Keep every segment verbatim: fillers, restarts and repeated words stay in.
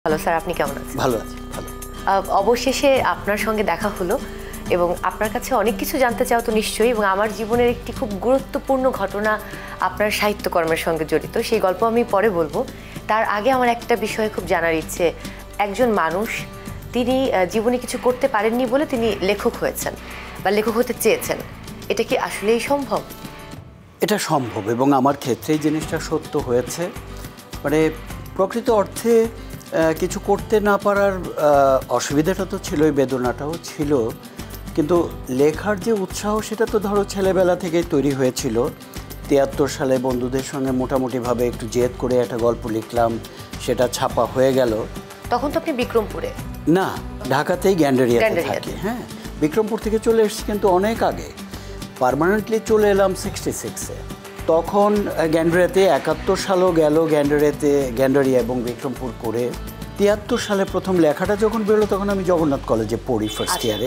ভালো স্যার, আপনি কেমন আছেন? ভালো আছি, ভালো। অবশেষে আপনার সঙ্গে দেখা হলো এবং আপনার কাছে অনেক কিছু জানতে চাও তো নিশ্চয়ই, এবং আমার জীবনের একটি খুব গুরুত্বপূর্ণ ঘটনা আপনার সাহিত্যকর্মের সঙ্গে জড়িত, সেই গল্প আমি পরে বলবো। তার আগে আমার একটা বিষয়ে খুব জানার ইচ্ছে। একজন মানুষ, তিনি জীবনে কিছু করতে পারেননি বলে তিনি লেখক হয়েছেন বা লেখক হতে চেয়েছেন, এটা কি আসলেই সম্ভব? এটা সম্ভব এবং আমার ক্ষেত্রে এই জিনিসটা সত্য হয়েছে। মানে প্রকৃত অর্থে কিছু করতে না পারার অসুবিধাটা তো ছিলই, বেদনাটাও ছিল, কিন্তু লেখার যে উৎসাহ সেটা তো ধরো ছেলেবেলা থেকেই তৈরি হয়েছিল। তিয়াত্তর সালে বন্ধুদের সঙ্গে মোটামুটিভাবে একটু জেদ করে একটা গল্প লিখলাম, সেটা ছাপা হয়ে গেল। তখন তো আপনি বিক্রমপুরে? না, ঢাকাতেই গ্যান্ডারিয়াতে থাকি। হ্যাঁ, বিক্রমপুর থেকে চলে এসেছি কিন্তু অনেক আগে। পার্মানেন্টলি চলে এলাম সিক্সটি সিক্সে। তখন গ্যান্ডারিয়াতে একাত্তর সালও গেল গ্যান্ডারিয়াতে, গ্যান্ডারিয়া এবং বিক্রমপুর করে। তিয়াত্তর সালে প্রথম লেখাটা যখন বেরোলো তখন আমি জগন্নাথ কলেজে পড়ি ফার্স্ট ইয়ারে।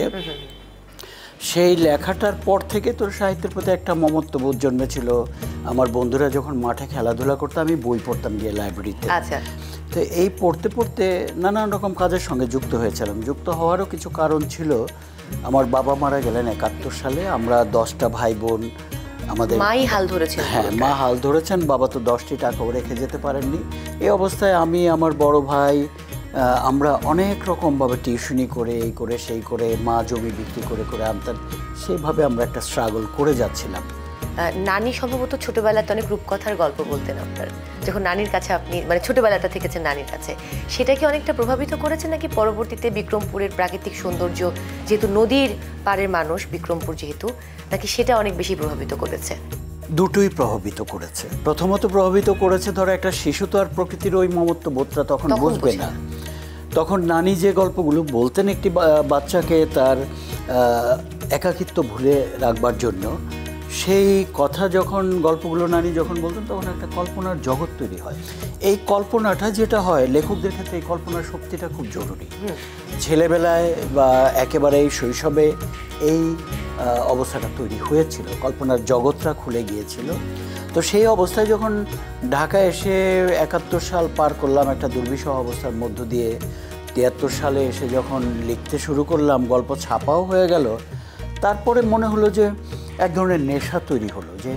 সেই লেখাটার পর থেকে তোর সাহিত্যের প্রতি একটা মমত্ববোধ জন্মেছিল। আমার বন্ধুরা যখন মাঠে খেলাধুলা করতো আমি বই পড়তাম গিয়ে লাইব্রেরিতে। আচ্ছা। তো এই পড়তে পড়তে নানান রকম কাজের সঙ্গে যুক্ত হয়েছিলাম। যুক্ত হওয়ারও কিছু কারণ ছিল। আমার বাবা মারা গেলেন একাত্তর সালে। আমরা দশটা ভাই বোন। আমাদের মাই হাল ধরেছেন? হ্যাঁ, মা হাল ধরেছেন, বাবা তো দশটি টাকাও রেখে যেতে পারেননি। এই অবস্থায় আমি, আমার বড় ভাই, আমরা অনেক রকমভাবে টিউশনি করে, এই করে সেই করে, মা জমি বিক্রি করে করে আনতেন। সেইভাবে আমরা একটা স্ট্রাগল করে যাচ্ছিলাম। নানি সম্ভবত ছোটবেলাতে অনেক রূপকথার গল্প বলতেন আপনার, যখন নানির কাছে আপনি মানে ছোটবেলাটা থেকেছেন নানির কাছে, সেটা কি অনেকটা প্রভাবিত করেছে নাকি পরবর্তীতে বিক্রমপুরের প্রাকৃতিক সৌন্দর্য, যেহেতু নদীর পাড়ের মানুষ বিক্রমপুর যেহেতু, নাকি সেটা অনেক বেশি প্রভাবিত করেছে? দুটোই প্রভাবিত করেছে। প্রথমত প্রভাবিত করেছে, ধরো একটা শিশু তো আর প্রকৃতির ওই মমত্ববোধটা তখন বুঝবে না। তখন নানি যে গল্পগুলো বলতেন একটি বাচ্চাকে তার একাকিত্ব ভুলে রাখবার জন্য, সেই কথা যখন গল্পগুলো নানি যখন বলতেন তখন একটা কল্পনার জগৎ তৈরি হয়। এই কল্পনাটা যেটা হয় লেখকদের ক্ষেত্রে, এই কল্পনার শক্তিটা খুব জরুরি। ছেলেবেলায় বা একেবারে এই শৈশবে এই অবস্থাটা তৈরি হয়েছিল, কল্পনার জগৎটা খুলে গিয়েছিল। তো সেই অবস্থায় যখন ঢাকায় এসে একাত্তর সাল পার করলাম একটা দুর্বিষহ অবস্থার মধ্য দিয়ে, তিয়াত্তর সালে এসে যখন লিখতে শুরু করলাম, গল্প ছাপাও হয়ে গেল, তারপরে মনে হলো যে এক ধরনের নেশা তৈরি হলো, যে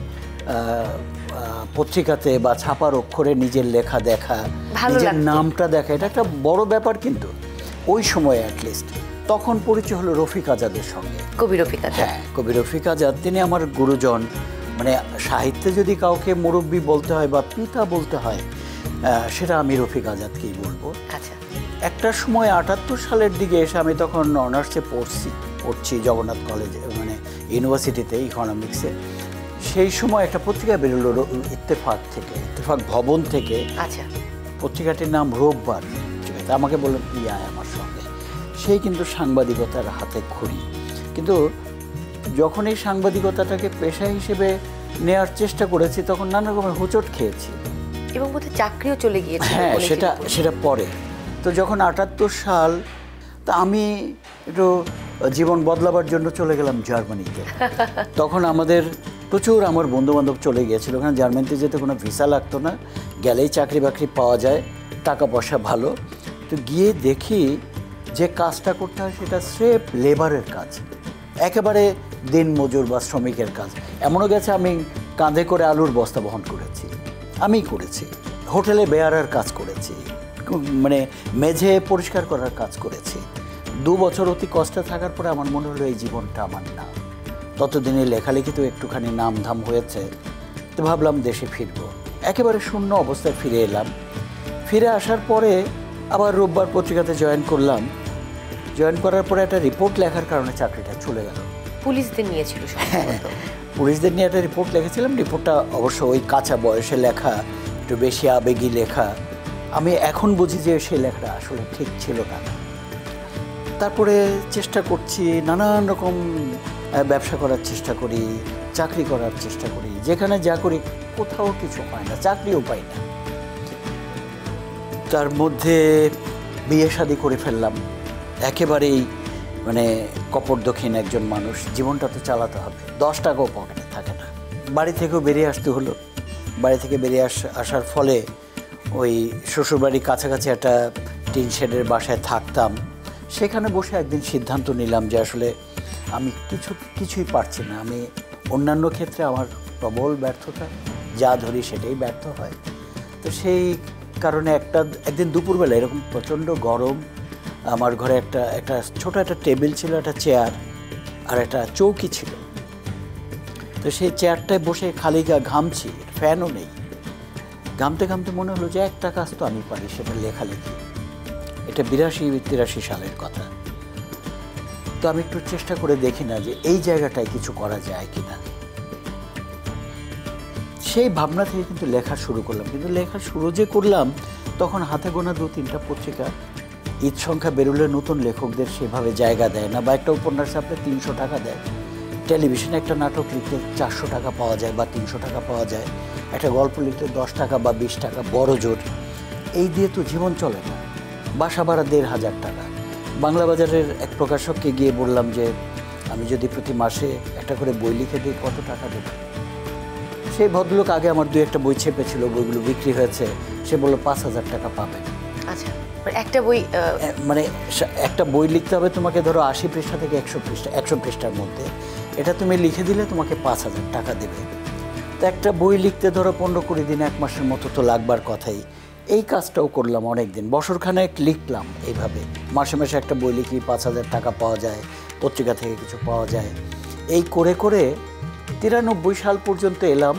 পত্রিকাতে বা ছাপার অক্ষরে নিজের লেখা দেখা, নিজের নামটা দেখা, এটা একটা বড় ব্যাপার। কিন্তু ওই সময়ে অ্যাটলিস্ট তখন পরিচয় হলো রফিক আজাদের সঙ্গে। কবি রফিক আজাদ? হ্যাঁ, কবি রফিক আজাদ, তিনি আমার গুরুজন। মানে সাহিত্যে যদি কাউকে মুরব্বী বলতে হয় বা পিতা বলতে হয়, সেটা আমি রফিক আজাদকেই বলবো। আচ্ছা। একটা সময় আটাত্তর সালের দিকে এসে, আমি তখন অনার্সে পড়ছি পড়ছি জগন্নাথ কলেজে, মানে ইউনিভার্সিটিতে ইকোনমিক্সে। সেই সময় একটা পত্রিকা বেরোলো ইত্তেফাক থেকে, ইত্তেফাক ভবন থেকে। আচ্ছা। পত্রিকাটির নাম রোববার। ঠিক আছে, আমাকে বললেন তুই আয় আমার সঙ্গে। সেই কিন্তু সাংবাদিকতার হাতে খড়ি। কিন্তু যখন এই সাংবাদিকতাটাকে পেশা হিসেবে নেওয়ার চেষ্টা করেছি তখন নানা রকমের হোঁচট খেয়েছি এবং বোধহয় চাকরিও চলে গিয়েছে। হ্যাঁ, সেটা সেটা পরে। তো যখন আটাত্তর সাল, তা আমি একটু জীবন বদলাবার জন্য চলে গেলাম জার্মানিতে। তখন আমাদের প্রচুর আমার বন্ধুবান্ধব চলে গিয়েছিল ওখানে। জার্মানিতে যেতে কোনো ভিসা লাগতো না, গেলেই চাকরি বাকরি পাওয়া যায়, টাকা পয়সা ভালো। তো গিয়ে দেখি যে কাজটা করতে হয় সেটা স্রেফ লেবারের কাজ, একেবারে দিন মজুর বা শ্রমিকের কাজ। এমনও গেছে আমি কাঁধে করে আলুর বস্তা বহন করেছি, আমিই করেছি। হোটেলে বেয়ারার কাজ করেছি, মানে মেঝে পরিষ্কার করার কাজ করেছি। দু বছর অতি কষ্টে থাকার পরে আমার মনে হলো এই জীবনটা আমার না। ততদিনে লেখালেখি তো একটুখানি নামধাম হয়েছে। তো ভাবলাম দেশে ফিরবো। একেবারে শূন্য অবস্থায় ফিরে এলাম। ফিরে আসার পরে আবার রোববার পত্রিকাতে জয়েন করলাম। জয়েন করার পরে একটা রিপোর্ট লেখার কারণে চাকরিটা চলে গেল। পুলিশদের নিয়েছিল? পুলিশদের নিয়ে একটা রিপোর্ট লিখেছিলাম। রিপোর্টটা অবশ্য ওই কাঁচা বয়সে লেখা, একটু বেশি আবেগী লেখা। আমি এখন বুঝি যে সেই লেখাটা আসলে ঠিক ছিল না। তারপরে চেষ্টা করছি, নানান রকম ব্যবসা করার চেষ্টা করি, চাকরি করার চেষ্টা করি। যেখানে যা করি কোথাও কিছু পাই না, চাকরিও পাই না। তার মধ্যে বিয়ে শাদী করে ফেললাম। একেবারেই মানে কপর্দক্ষিণ একজন মানুষ, জীবনটা তো চালাতে হবে, দশ টাকাও পকেটে থাকে না। বাড়ি থেকেও বেরিয়ে আসতে হলো। বাড়ি থেকে বেরিয়ে আস আসার ফলে ওই শ্বশুরবাড়ির কাছাকাছি একটা টিন শেডের বাসায় থাকতাম। সেখানে বসে একদিন সিদ্ধান্ত নিলাম যে আসলে আমি কিছু কিছুই পারছি না। আমি অন্যান্য ক্ষেত্রে আমার প্রবল ব্যর্থতা, যা ধরি সেটাই ব্যর্থ হয়। তো সেই কারণে একটা একদিন দুপুরবেলা এরকম প্রচণ্ড গরম, আমার ঘরে একটা একটা ছোটো একটা টেবিল ছিল, একটা চেয়ার আর একটা চৌকি ছিল। তো সেই চেয়ারটায় বসে খালি গা ঘামছি, ফ্যানও নেই। ঘামতে ঘামতে মনে হলো যে একটা কাজ তো আমি পারি, সেটা লেখালেখি। এটা বিরাশি তিরাশি সালের কথা। তো আমি একটু চেষ্টা করে দেখি না যে এই জায়গাটায় কিছু করা যায় কিনা। সেই ভাবনা থেকে কিন্তু লেখা শুরু করলাম। কিন্তু লেখা শুরু যে করলাম তখন হাতে গোনা দু তিনটা পত্রিকা, ঈদ সংখ্যা বেরোলে নতুন লেখকদের সেভাবে জায়গা দেয় না, বা একটা উপন্যাস আপনি তিনশো টাকা দেয়। টেলিভিশনে একটা নাটক লিখতে চারশো টাকা পাওয়া যায় বা তিনশো টাকা পাওয়া যায়, একটা গল্প লিখতে দশ টাকা বা বিশ টাকা বড় জোর। এই দিয়ে তো জীবন চলে না। বাসা ভাড়া দেড় হাজার টাকা। বাংলা বাজারের এক প্রকাশককে গিয়ে বললাম যে আমি যদি প্রতি মাসে একটা করে বই লিখে দিই কত টাকা দেব? সেই ভদ্রলোক আগে আমার দুই একটা বই ছেপেছিল, বইগুলো বিক্রি হয়েছে, সে বললো পাঁচ হাজার টাকা পাবেন। আচ্ছা, একটা বই মানে একটা বই লিখতে হবে তোমাকে, ধরো আশি পৃষ্ঠা থেকে একশো পৃষ্ঠা একশো পৃষ্ঠার মধ্যে, এটা তুমি লিখে দিলে তোমাকে পাঁচ হাজার টাকা দেবে। তো একটা বই লিখতে ধরো পনেরো কুড়ি দিন, এক মাসের মতো তো লাগবার কথাই। এই কাজটাও করলাম অনেক দিন, বছরখানেক লিখলাম এইভাবে। মাসে মাসে একটা বই লিখি, পাঁচ হাজার টাকা পাওয়া যায়, পত্রিকা থেকে কিছু পাওয়া যায়। এই করে করে তিরানব্বই সাল পর্যন্ত এলাম।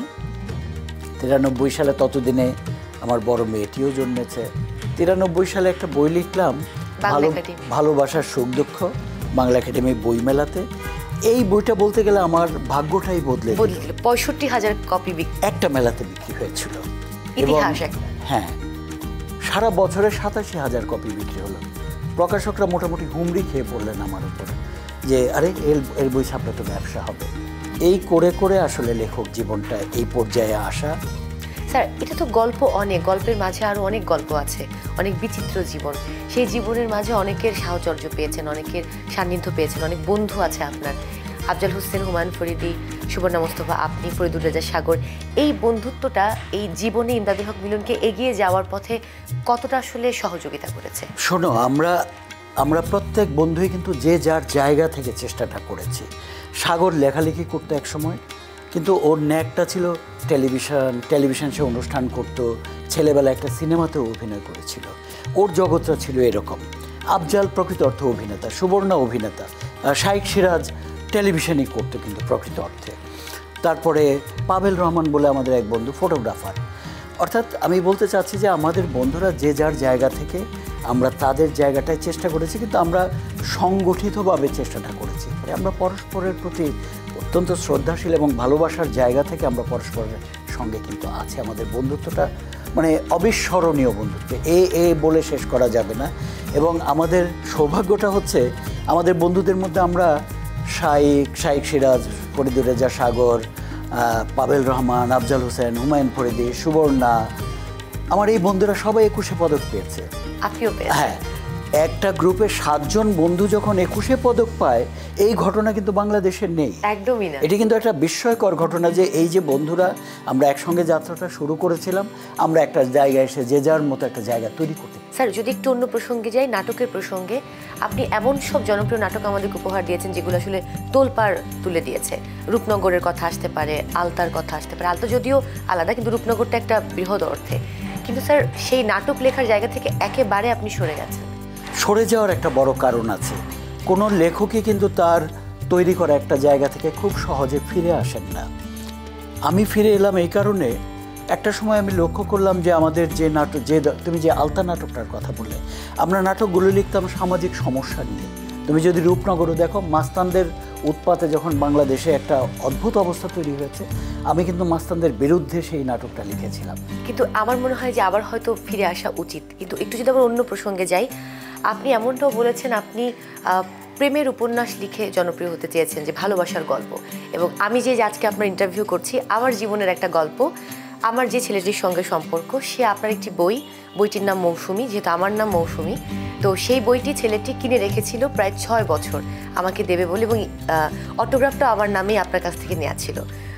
তিরানব্বই সালে ততদিনে আমার বড় মেয়েটিও জন্মেছে। তিরানব্বই সালে একটা বই লিখলাম, ভালো ভালোবাসার সুখ দুঃখ, বাংলা একাডেমি বই মেলাতে। এই বইটা বলতে গেলে আমার ভাগ্যটাই বদলে দিল। পঁয়ষট্টি হাজার কপি একটা মেলাতে বিক্রি হয়েছিল। ইতিহাস হ্যাঁ, সারা বছরে সাতাশি হাজার কপি বিক্রি হলো। প্রকাশকরা মোটামুটি হুমড়ি খেয়ে পড়লেন আমার উপর যে আরে এর এর বই ছাপলে তো ব্যবসা হবে। এই করে করে আসলে লেখক জীবনটা এই পর্যায়ে আসা। স্যার, এটা তো গল্প অনেক, গল্পের মাঝে আরও অনেক গল্প আছে, অনেক বিচিত্র জীবন। সেই জীবনের মাঝে অনেকের সাহচর্য পেয়েছেন, অনেকের সান্নিধ্য পেয়েছেন, অনেক বন্ধু আছে আপনার। আফজাল হোসেন, হুমায়ুন ফরিদি, সুবর্ণা মোস্তফা, আপনি, ফরিদুর রেজা সাগর। এই বন্ধুত্বটা এই জীবনে ইমদাদুল হক মিলনকে এগিয়ে যাওয়ার পথে কতটা আসলে সহযোগিতা করেছে? শোনো, আমরা আমরা প্রত্যেক বন্ধুই কিন্তু যে যার জায়গা থেকে চেষ্টাটা করেছি। সাগর লেখালেখি করতো এক সময়, কিন্তু ওর ন্যাকটা ছিল টেলিভিশন টেলিভিশন সে অনুষ্ঠান করতো, ছেলেবেলা একটা সিনেমাতেও অভিনয় করেছিল, ওর জগৎটা ছিল এরকম। আফজাল প্রকৃত অর্থ অভিনেতা, সুবর্ণা অভিনেতা, শাইখ সিরাজ টেলিভিশনই করতো কিন্তু প্রকৃত অর্থে। তারপরে পাবেল রহমান বলে আমাদের এক বন্ধু, ফটোগ্রাফার। অর্থাৎ আমি বলতে চাচ্ছি যে আমাদের বন্ধুরা যে যার জায়গা থেকে আমরা তাদের জায়গাটায় চেষ্টা করেছি, কিন্তু আমরা সংগঠিতভাবে চেষ্টাটা করেছি। আমরা পরস্পরের প্রতি অত্যন্ত শ্রদ্ধাশীল এবং ভালোবাসার জায়গা থেকে আমরা পরস্পরের সঙ্গে কিন্তু আছে। আমাদের বন্ধুত্বটা মানে অবিস্মরণীয় বন্ধুত্ব, এ এ বলে শেষ করা যাবে না। এবং আমাদের সৌভাগ্যটা হচ্ছে আমাদের বন্ধুদের মধ্যে আমরা শাইখ শাইখ সিরাজ, ফরিদুর রেজা সাগর, পাবেল রহমান, আফজাল হোসেন, হুমায়ুন ফরিদি, সুবর্ণা, আমার এই বন্ধুরা সবাই একুশে পদক পেয়েছে। আপনিও পেয়েছেন? হ্যাঁ, একটা গ্রুপে সাতজন বন্ধু যখন একুশে পদক পায়, এই ঘটনা কিন্তু বাংলাদেশের নেই, একদমই না। এটি কিন্তু একটা বিস্ময়কর ঘটনা যে এই যে বন্ধুরা আমরা একসঙ্গে যাত্রাটা শুরু করেছিলাম, আমরা একটা জায়গায় এসে যে যার মতো একটা জায়গা তৈরি করতে। স্যার, যদি একটু অন্য প্রসঙ্গে যাই, নাটকের প্রসঙ্গে, আপনি এমন সব জনপ্রিয় নাটক আমাদেরকে উপহার দিয়েছেন যেগুলো আসলে তোলপাড় তুলে দিয়েছে। রূপনগরের কথা আসতে পারে, আলতার কথা আসতে পারে। আলতা যদিও আলাদা, কিন্তু রূপনগরটা একটা বৃহৎ অর্থে। কিন্তু স্যার, সেই নাটক লেখার জায়গা থেকে একেবারে আপনি সরে গেছেন। সরে যাওয়ার একটা বড় কারণ আছে। কোনো লেখকই কিন্তু তার তৈরি করা একটা জায়গা থেকে খুব সহজে ফিরে আসেন না। আমি ফিরে এলাম এই কারণে, একটা সময় আমি লক্ষ্য করলাম যে আমাদের যে নাটক, যে তুমি যে আলতা নাটকটার কথা বললে, আমরা নাটকগুলো লিখতাম সামাজিক সমস্যা নিয়ে। তুমি যদি রূপনগরও দেখো, মাস্তানদের উৎপাতে যখন বাংলাদেশে একটা অদ্ভুত অবস্থা তৈরি হয়েছে, আমি কিন্তু মাস্তানদের বিরুদ্ধে সেই নাটকটা লিখেছিলাম। কিন্তু আমার মনে হয় যে আবার হয়তো ফিরে আসা উচিত। কিন্তু একটু যদি আবার অন্য প্রসঙ্গে যাই, আপনি এমনটাও বলেছেন আপনি প্রেমের উপন্যাস লিখে জনপ্রিয় হতে চেয়েছেন, যে ভালোবাসার গল্প। এবং আমি যে আজকে আপনার ইন্টারভিউ করছি, আমার জীবনের একটা গল্প, আমার যে ছেলেটির সঙ্গে সম্পর্ক, সে আপনার একটি বই, বইটির নাম মৌসুমী, যেহেতু আমার নাম মৌসুমী। তো সেই বইটি ছেলেটি কিনে রেখেছিল প্রায় ছয় বছর আমাকে দেবে বলে, এবং অটোগ্রাফটা আমার নামেই আপনার কাছ থেকে নেওয়া ছিল।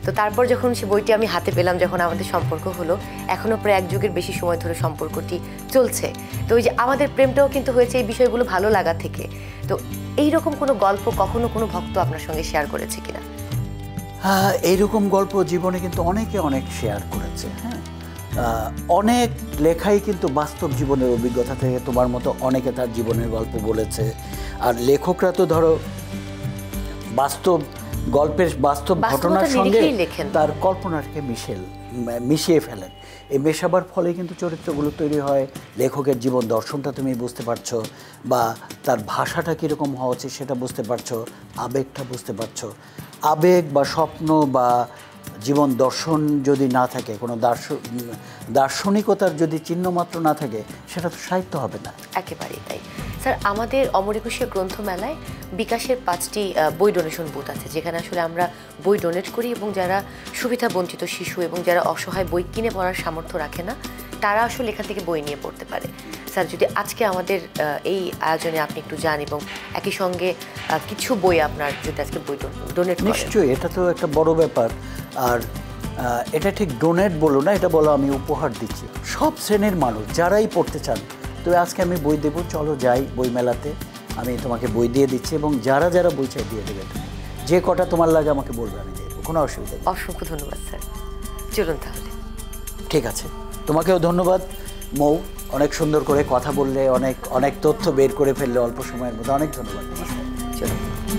তো তারপর যখন সে বইটি আমি হাতে পেলাম, যখন আমাদের সম্পর্ক হলো, এখনও প্রায় এক যুগের বেশি সময় ধরে সম্পর্কটি চলছে। তো ওই যে আমাদের প্রেমটাও কিন্তু হয়েছে এই বিষয়গুলো ভালো লাগা থেকে। তো এইরকম কোনো গল্প কখনো কোনো ভক্ত আপনার সঙ্গে শেয়ার করেছে কিনা? হ্যাঁ, এইরকম গল্প জীবনে কিন্তু অনেকে অনেক শেয়ার করেছে। হ্যাঁ, অনেক লেখাই কিন্তু বাস্তব জীবনের অভিজ্ঞতা থেকে, তোমার মতো অনেকে তার জীবনের গল্প বলেছে। আর লেখকরা তো ধরো বাস্তব গল্পের বাস্তব ঘটনার সঙ্গে তার কল্পনাকে মিশেল মিশিয়ে ফেলেন। এই মেশাবার ফলে কিন্তু চরিত্রগুলো তৈরি হয়, লেখকের জীবন দর্শনটা তুমি বুঝতে পারছো, বা তার ভাষাটা কীরকম হওয়া উচিত সেটা বুঝতে পারছো, আবেগটা বুঝতে পারছো। আবেগ বা স্বপ্ন বা জীবন দর্শন যদি না থাকে, কোনো দার্শনিকতার যদি চিহ্নমাত্র না থাকে, সেটা তো সাহিত্য হবে না। একেবারেই তাই। স্যার, আমাদের অমর একুশে গ্রন্থমেলায় বিকাশের পাঁচটি বই ডোনেশন বুথ আছে, যেখানে আসলে আমরা বই ডোনেট করি এবং যারা সুবিধা বঞ্চিত শিশু এবং যারা অসহায় বই কিনে পড়ার সামর্থ্য রাখে না, তারা আসলে এখান থেকে বই নিয়ে পড়তে পারে। স্যার, যদি আজকে আমাদের এই আয়োজনে আপনি একটু যান এবং একই সঙ্গে কিছু বই আপনার যদি আজকে বই ডোনেট করেন। নিশ্চয়ই, এটা তো একটা বড় ব্যাপার। আর এটা ঠিক ডোনেট বলো না, এটা বলো আমি উপহার দিচ্ছি। সব শ্রেণীর মানুষ যারাই পড়তে চান, তো আজকে আমি বই দেবো, চলো যাই বই মেলাতে, আমি তোমাকে বই দিয়ে দিচ্ছি এবং যারা যারা বই চাই দিয়ে দেবে, যে কটা তোমার লাগে আমাকে বলবে, আমি দেবো, কোনো অসুবিধা নেই। অসংখ্য ধন্যবাদ স্যার, চলুন তাহলে। ঠিক আছে, তোমাকেও ধন্যবাদ মৌ, অনেক সুন্দর করে কথা বললে, অনেক অনেক তথ্য বের করে ফেললে অল্প সময়ের মধ্যে, অনেক ধন্যবাদ। চলুন।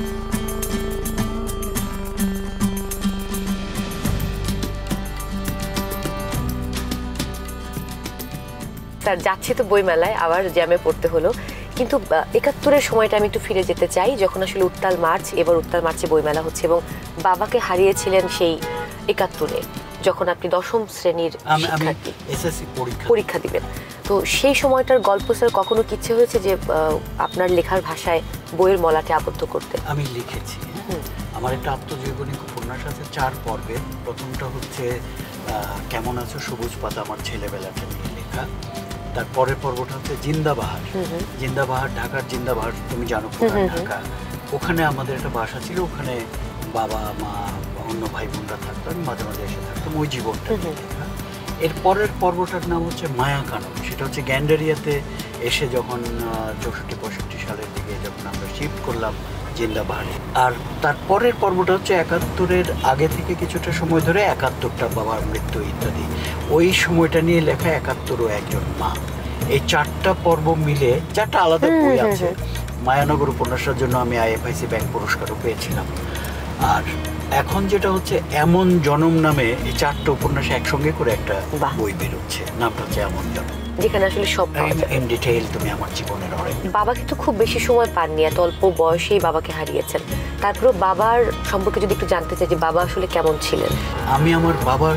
স্যার, যাচ্ছি তো বইমেলায়, আবার জ্যামে পড়তে হলো, কিন্তু একাত্তরের সময়টা আমি একটু ফিরে যেতে চাই, যখন আসলে উত্তাল মার্চ, এবার উত্তাল মার্চে বইমেলা হচ্ছে এবং বাবাকে হারিয়েছিলেন সেই একাত্তরে, যখন আপনি দশম শ্রেণীর শিক্ষার্থী, এসএসসি পরীক্ষা দিবেন। তো সেই সময়টার গল্প স্যার কখনো কি ইচ্ছে হয়েছে যে আপনার লেখার ভাষায় বইয়ের মলাটে আবদ্ধ করতে? আমি লিখেছি। আমার একটা আত্মজীবনী উপন্যাস আছে চার পর্বের। প্রথমটা হচ্ছে কেমন আছো সবুজ পাতা, আমার ছেলেবেলাটা নিয়ে লেখা। তারপরের পর্বটা হচ্ছে জিন্দাবাহার। জিন্দাবাহার ঢাকার জিন্দাবাহার তুমি জানো, পুরান ঢাকা। ওখানে আমাদের একটা বাসা ছিল, ওখানে বাবা মা অন্য ভাই বোনরা থাকতো, আমি মাঝে মাঝে এসে থাকতাম, ওই জীবনটা লেখা। এর পরের পর্বটার নাম হচ্ছে মায়াকানন। সেটা হচ্ছে গ্যান্ডারিয়াতে এসে যখন চৌষট্টি পঁয়ষট্টি সালের দিকে যখন আমরা শিফট করলাম জিন্দাবাহারে। আর তারপরের পর্বটা হচ্ছে একাত্তরের আগে থেকে কিছুটা সময় ধরে, একাত্তরটা বাবার মৃত্যু ইত্যাদি, ওই সময়টা নিয়ে লেখা একাত্তর ও একজন মা। এই চারটা পর্ব মিলে চারটা আলাদা বই আছে। মায়ানগর উপন্যাসের জন্য আমি আইএফআইসি ব্যাংক পুরস্কারও পেয়েছিলাম। আর এখন যেটা হচ্ছে এমন জনম নামে এই চারটা উপন্যাস একসঙ্গে করে একটা বই বেরোচ্ছে, নামটা হচ্ছে এমন জনম, যেখানে আসলে সব ইন ডিটেইল তুমি আমার জীবনের অনেক। বাবাকে তো খুব বেশি সময় পাননি, এত অল্প বয়সেই বাবাকে হারিয়েছেন। তারপরে বাবার সম্পর্কে যদি একটু জানতে চাই যে বাবা আসলে কেমন ছিলেন? আমি আমার বাবার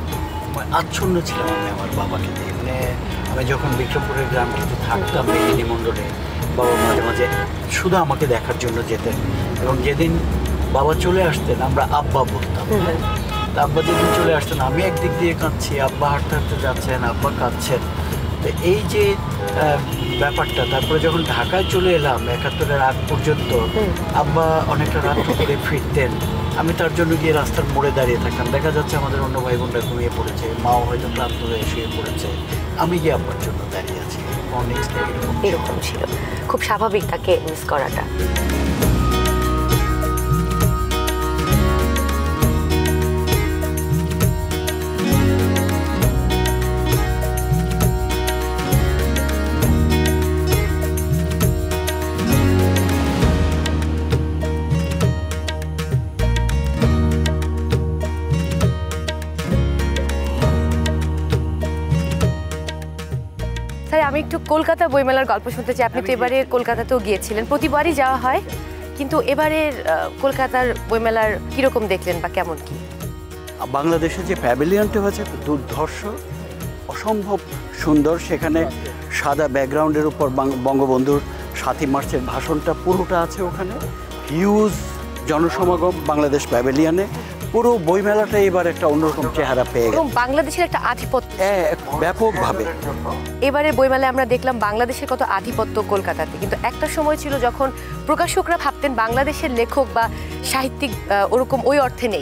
আচ্ছন্ন ছিলাম, আমি আমার বাবাকে দিয়ে। মানে আমি যখন বিক্রমপুরের গ্রামটিতে থাকতাম মেদিনী মণ্ডলে, বাবা মাঝে মাঝে শুধু আমাকে দেখার জন্য যেতেন, এবং যেদিন বাবা চলে আসতেন আমরা আব্বা বলতাম। আব্বা যেদিন চলে আসতেন আমি একদিক দিয়ে কাঁদছি, আব্বা হাঁটতে হাঁটতে যাচ্ছেন, আব্বা কাঁদছেন। তো এই যে ব্যাপারটা, তারপরে যখন ঢাকায় চলে এলাম একাত্তরের আগ পর্যন্ত, আব্বা অনেকটা রাত্র করে ফিরতেন, আমি তার জন্য গিয়ে রাস্তার মোড়ে দাঁড়িয়ে থাকতাম। দেখা যাচ্ছে আমাদের অন্য ভাই বোনরা ঘুমিয়ে পড়েছে, মাও হয়তো ক্লান্ত হয়ে শুয়ে পড়েছে, আমি গিয়ে আব্বার জন্য দাঁড়িয়ে আছি। এরকম ছিল, খুব স্বাভাবিক তাকে মিস করাটা। আমি একটু কলকাতা বইমেলার গল্প শুনতে চাই। আপনি তো এবারে কলকাতাতেও গিয়েছিলেন, প্রতিবারই যাওয়া হয়, কিন্তু এবারের কলকাতার বইমেলার কিরকম দেখলেন বা কেমন কি? বাংলাদেশে যে প্যাভিলিয়নটা হয়েছে দুর্ধর্ষ, অসম্ভব সুন্দর। সেখানে সাদা ব্যাকগ্রাউন্ডের উপর বঙ্গবন্ধুর সাতই মার্চের ভাষণটা পুরোটা আছে ওখানে। হিউজ জনসমাগম বাংলাদেশ প্যাভিলিয়নে। পুরো বইমেলাটা এবার একটা অন্যরকম চেহারা পেয়ে গেছে, বাংলাদেশের একটা আধিপত্য ব্যাপকভাবে। এবারে বইমেলায় আমরা দেখলাম বাংলাদেশের কত আধিপত্য কলকাতাতে, কিন্তু একটা সময় ছিল যখন প্রকাশকরা ভাবতেন বাংলাদেশের লেখক বা সাহিত্যিক ওরকম ওই অর্থে নেই,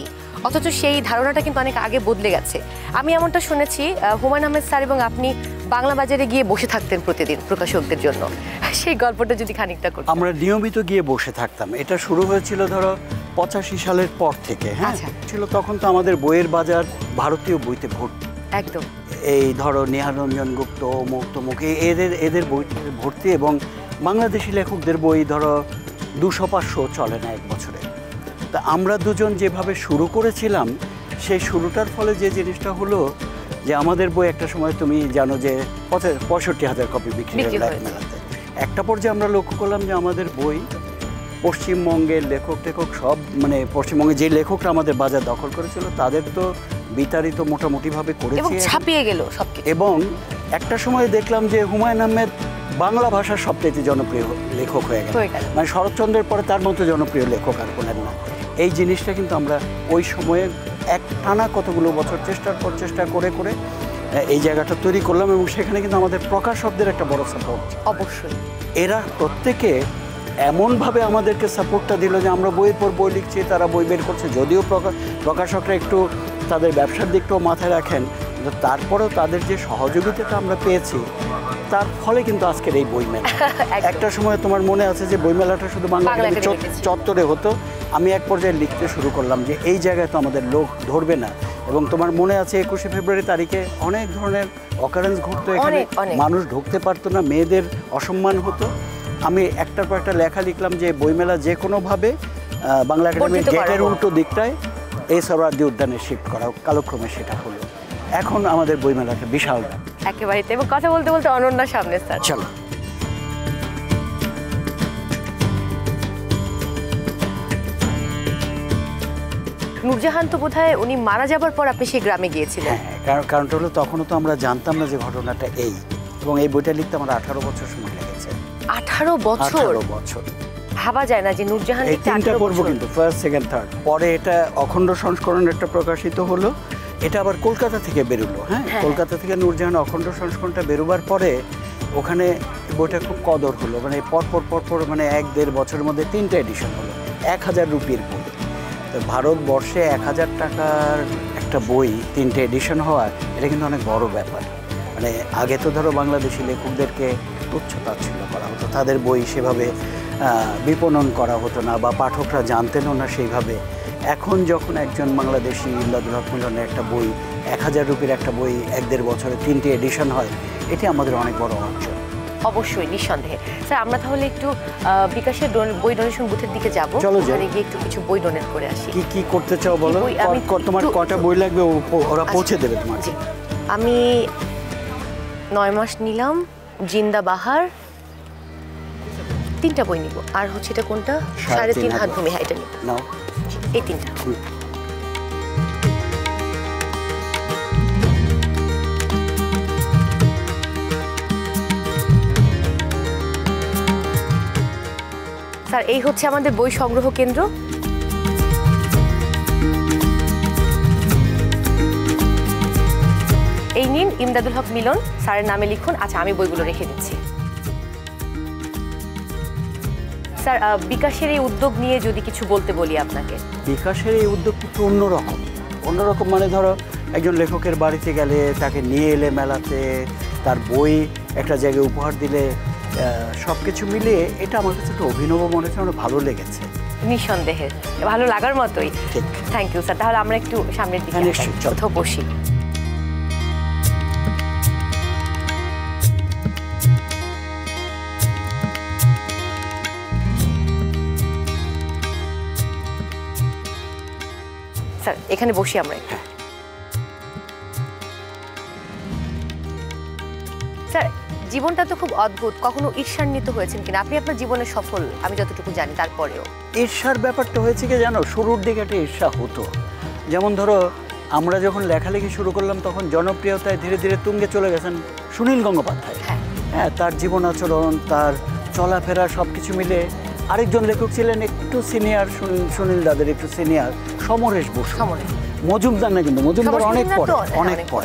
অথচ সেই ধারণাটা কিন্তু অনেক আগে বদলে গেছে। আমি এমনটা শুনেছি হুমায়ুন আহমেদ স্যার এবং আপনি বাংলা বাজারে গিয়ে বসে থাকতেন প্রতিদিন প্রকাশকদের জন্য, সেই গল্পটা যদি খানিকটা করতেন। আমরা নিয়মিত গিয়ে বসে থাকতাম। এটা শুরু হয়েছিল ধরো পঁচাশি সালের পর থেকে। হ্যাঁ ছিল তখন তো আমাদের বইয়ের বাজার ভারতীয় বইতে ভর্তি একদম। এই ধরো নিহারঞ্জন গুপ্ত, অমুক তমুক এদের এদের বই ভর্তি, এবং বাংলাদেশি লেখকদের বই ধরো দুশো পাঁচশো চলে না এক বছরে। তা আমরা দুজন যেভাবে শুরু করেছিলাম সেই শুরুটার ফলে যে জিনিসটা হলো যে আমাদের বই একটা সময় তুমি জানো যে পঁয়ষট্টি হাজার কপি বিক্রি হয়ে মেলাতে। একটা পর্যায়ে আমরা লক্ষ্য করলাম যে আমাদের বই পশ্চিমবঙ্গের লেখক টেখক সব মানে পশ্চিমবঙ্গে যে লেখকরা আমাদের বাজার দখল করেছিল তাদের তো বিতাড়িত মোটামুটিভাবে করেছে, ছাপিয়ে গেল সবকিছু। এবং একটা সময় দেখলাম যে হুমায়ুন আহমেদ বাংলা ভাষার সবচেয়ে জনপ্রিয় লেখক হয়ে গেল, মানে শরৎচন্দ্রের পরে তার মতো জনপ্রিয় লেখক আর কোনো না। এই জিনিসটা কিন্তু আমরা ওই সময়ে এক টানা কতগুলো বছর চেষ্টার পর চেষ্টা করে করে এই জায়গাটা তৈরি করলাম, এবং সেখানে কিন্তু আমাদের প্রকাশকদের একটা বড় সাপোর্ট। অবশ্যই এরা প্রত্যেকে এমনভাবে আমাদেরকে সাপোর্টটা দিল যে আমরা বইয়ের পর বই লিখছি, তারা বই বের করছে, যদিও প্রকাশকরা একটু তাদের ব্যবসার দিকটাও মাথায় রাখেন, কিন্তু তারপরেও তাদের যে সহযোগিতাটা আমরা পেয়েছি তার ফলে কিন্তু আজকের এই বইমেলা। একটা সময় তোমার মনে আছে যে বইমেলাটা শুধু বাংলা চত্বরে হতো, আমি এক পর্যায়ে লিখতে শুরু করলাম যে এই জায়গায় তো আমাদের লোক ধরবে না, এবং তোমার মনে আছে একুশে ফেব্রুয়ারি তারিখে অনেক ধরনের অকারেন্স ঘটতো, এখানে মানুষ ঢুকতে পারতো না, মেয়েদের অসম্মান হতো। আমি একটার পর একটা লেখা লিখলাম যে বইমেলা যে কোনোভাবে বাংলা একাডেমির গেটের উল্টো দিকটায় এই সোহরাওয়ার্দী উদ্যানে শিফট করা, কালক্রমে সেটা হলো। এখন আমাদের বইমেলাটা বিশাল একেবারে। এবং কথা বলতে বলতে অনন্যার সামনে স্যার চলো। নূরজাহান তো বোধহয় উনি মারা যাবার পর আপনি সেই গ্রামে গিয়েছিলেন। হ্যাঁ, কারণ কারণটা হলো তখনও তো আমরা জানতাম না যে ঘটনাটা এই, এবং এই বইটা লিখতে আমার আঠারো বছর সময় লেগেছে। আঠারো বছর আঠারো বছর ভাবা যায় না যে নূরজাহান এই তিনটা পর্ব কিন্তু ফার্স্ট সেকেন্ড থার্ড। পরে এটা অখণ্ড সংস্করণ একটা প্রকাশিত হলো, এটা আবার কলকাতা থেকে বেরোলো। হ্যাঁ, কলকাতা থেকে নূরজাহান অখণ্ড সংস্করণটা বেরোবার পরে ওখানে বইটা খুব কদর হলো, মানে পরপর পরপর মানে এক দেড় বছরের মধ্যে তিনটা এডিশন হলো, এক হাজার রুপির বই। তো ভারতবর্ষে এক হাজার টাকার একটা বই তিনটে এডিশন হওয়া এটা কিন্তু অনেক বড় ব্যাপার। মানে আগে তো ধরো বাংলাদেশি লেখকদেরকে তুচ্ছ তাচ্ছিল্য করা হতো, তাদের বই সেভাবে বিপণন করা হতো না বা পাঠকরা জানতেনও না সেইভাবে। এখন যখন একজন বাংলাদেশি ইমদাদুল হক মিলনের একটা বই এক হাজার রুপির একটা বই এক দেড় বছরে তিনটে এডিশন হয়, এটি আমাদের অনেক বড় অর্জন। অবশ্যই, নিঃসন্দেহে। স্যার আমরা তাহলে একটু বিকাশের বই ডোনেশন বুথের দিকে যাবো, চলো গিয়ে একটু কিছু বই ডোনেট করে আসি। কি কি করতে চাও বলো, তোমার কটা বই লাগবে ওরা পৌঁছে দেবে তোমার। আমি নয় মাস নিলাম, জিন্দা বাহার, তিনটা বই নিব, আর হচ্ছে এটা কোনটা, সাড়ে তিন হাত ভূমি, হ্যাঁ এটা নিব, এই তিনটা। স্যার এই হচ্ছে আমাদের বই সংগ্রহ কেন্দ্র। এই নিন ইমদাদুল হক মিলন স্যারের নামে লিখুন। আচ্ছা আমি বইগুলো রেখে দিচ্ছি। স্যার বিকাশের এই উদ্যোগ নিয়ে যদি কিছু বলতে বলি আপনাকে। বিকাশের এই উদ্যোগ একটু অন্যরকম, অন্যরকম মানে ধরো একজন লেখকের বাড়িতে গেলে তাকে নিয়ে এলে মেলাতে, তার বই একটা জায়গায় উপহার দিলে, সব কিছু মিলিয়ে এটা আমার কাছে একটু অভিনব মনে হচ্ছে, আমার ভালো লেগেছে। নিঃসন্দেহে ভালো লাগার মতোই। ঠিক, থ্যাংক ইউ স্যার। তাহলে আমরা একটু সামনের দিকে কোথাও বসি। স্যার এখানে বসি আমরা একটু। স্যার জীবনটা তো খুব অদ্ভুত, কখনো ঈর্ষান্বিত হয়েছেন কিনা আপনি? আপনার জীবনে সফল আমি যতটুকু জানি, তারপরেও ঈর্ষার ব্যাপারটা হয়েছে কি জানো, শুরুর দিকে একটা ঈর্ষা হতো। যেমন ধরো আমরা যখন লেখালেখি শুরু করলাম তখন জনপ্রিয়তায় ধীরে ধীরে তুঙ্গে চলে গেছেন সুনীল গঙ্গোপাধ্যায়। হ্যাঁ, তার জীবন আচরণ, তার চলাফেরা সব কিছু মিলে। আরেকজন লেখক ছিলেন একটু সিনিয়র, সুনীল দাদের একটু সিনিয়র, সমরেশ বসু। মজুমদার না, কিন্তু মজুমদার অনেক পরে, অনেক পরে।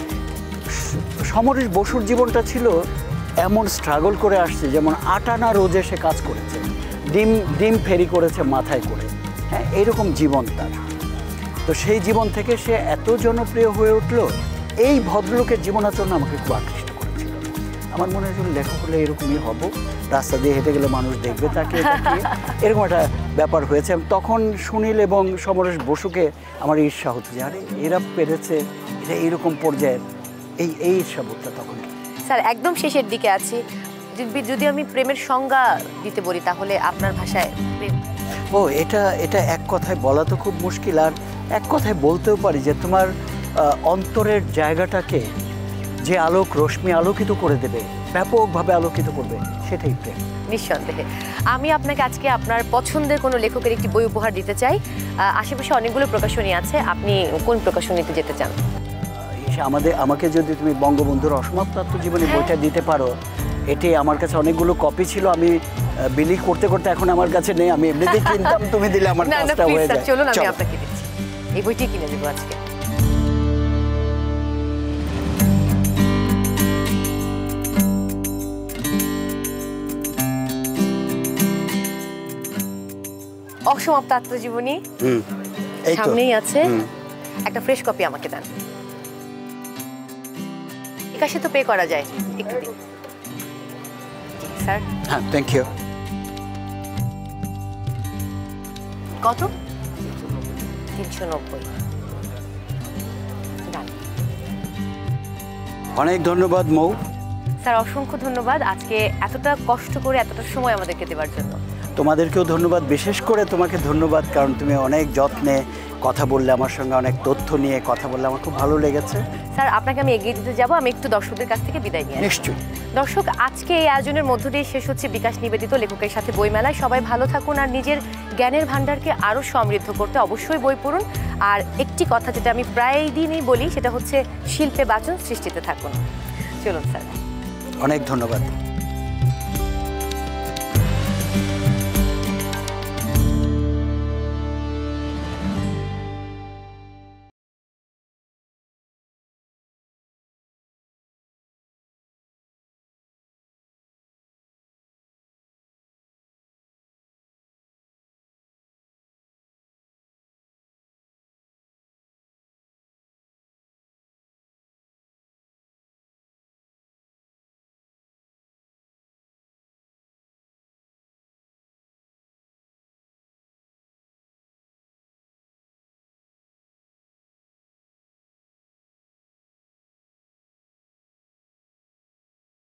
সমরেশ বসুর জীবনটা ছিল এমন স্ট্রাগল করে আসছে, যেমন আটানা রোজে সে কাজ করেছে, ডিম ডিম ফেরি করেছে মাথায় করে। হ্যাঁ, এইরকম জীবন তার। তো সেই জীবন থেকে সে এত জনপ্রিয় হয়ে উঠলো, এই ভদ্রলোকের জীবনাচরণ আমাকে খুব আকৃষ্ট করেছিল। আমার মনে হয়েছিল লেখক হলে এরকমই হব, রাস্তা দিয়ে হেঁটে গেলে মানুষ দেখবে তাকে, এরকম একটা ব্যাপার হয়েছে। তখন সুনীল এবং সমরেশ বসুকে আমার ঈর্ষা হতো যে আরে এরা পেরেছে, এটা এইরকম পর্যায়ের, এই এই ঈর্ষাবোধটা তখন। স্যার একদম শেষের দিকে আছি, যদি আমি প্রেমের সংজ্ঞা দিতে বলি তাহলে আপনার ভাষায় প্রেম? ও এটা এটা এক কথায় বলা তো খুব মুশকিল, আর এক কথায় বলতেও পারি যে তোমার অন্তরের জায়গাটাকে যে আলোক রশ্মি আলোকিত করে দেবে, ব্যাপকভাবে আলোকিত করবে, সেটাই প্রেম। নিঃসন্দেহে। আমি আপনাকে আজকে আপনার পছন্দের কোনো লেখকের একটি বই উপহার দিতে চাই। আশেপাশে অনেকগুলো প্রকাশনী আছে, আপনি কোন প্রকাশনীতে যেতে চান? আমাদের আমাকে যদি তুমি বঙ্গবন্ধুর অসমাপ্ত আত্মজীবনী বইটা দিতে পারো, এটি আমার কাছে অনেকগুলো কপি ছিল, আমি বিলি করতে করতে এখন আমার কাছে নেই, আমি এমনিতেই কিনতাম, তুমি দিলে আমার কাজটা হয়ে যায়। চলুন আমি আপনাকে দিচ্ছি, এই বইটি কিনে দেবো আজকে। অসমাপ্ত আত্মজীবনী সামনেই আছে, একটা ফ্রেশ কপি আমাকে দেন। বিকাশে তো পে করা যায়, একটু দিন স্যার। হ্যাঁ, থ্যাংক ইউ। কত? তিনশো নব্বই। অনেক ধন্যবাদ মৌ। স্যার অসংখ্য ধন্যবাদ আজকে এতটা কষ্ট করে এতটা সময় আমাদেরকে দেওয়ার জন্য। তোমাদেরকেও ধন্যবাদ, বিশেষ করে তোমাকে ধন্যবাদ, কারণ তুমি অনেক যত্নে কথা বললে আমার সঙ্গে, অনেক তথ্য নিয়ে কথা বললে, আমার খুব ভালো লেগেছে। স্যার আপনাকে আমি এগিয়ে দিতে যাব, আমি একটু দর্শকদের কাছ থেকে বিদায় নিয়ে। নিশ্চয়ই। দর্শক, আজকে এই আয়োজনের মধ্য দিয়ে শেষ হচ্ছে বিকাশ নিবেদিত লেখকের সাথে বইমেলায়। সবাই ভালো থাকুন, আর নিজের জ্ঞানের ভাণ্ডারকে আরও সমৃদ্ধ করতে অবশ্যই বই পড়ুন। আর একটি কথা যেটা আমি প্রায় দিনই বলি, সেটা হচ্ছে শিল্পে বাঁচুন, সৃষ্টিতে থাকুন। চলুন স্যার। অনেক ধন্যবাদ।